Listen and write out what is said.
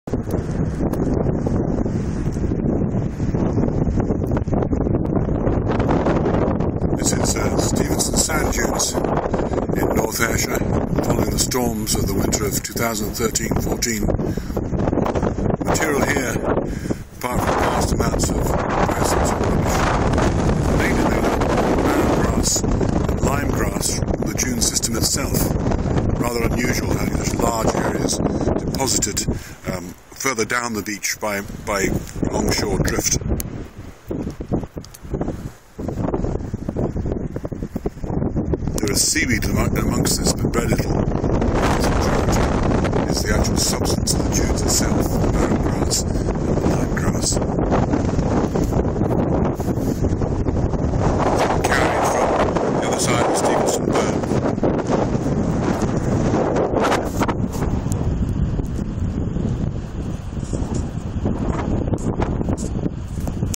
This is Stevenston Sand Dunes in North Ayrshire, following the storms of the winter of 2013-14. Material here, apart from vast amounts of presence and rubbish, mainly barren grass and lime grass from the dune system itself. Rather unusual having such large areas deposited further down the beach by longshore drift. There is seaweed amongst this, but very little. The majority is the actual substance of the dunes itself.